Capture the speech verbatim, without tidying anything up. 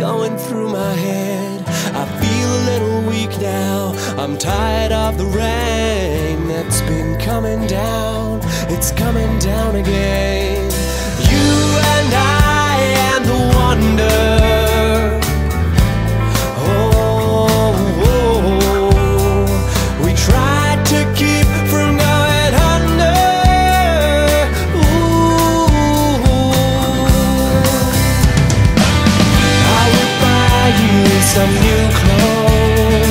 going through my head. I feel a little weak now. I'm tired of the rain that's been coming down. It's coming down again. You and I and the wonder. Oh, oh, oh. We tried to keep from going under. Ooh, I would buy you some new clothes.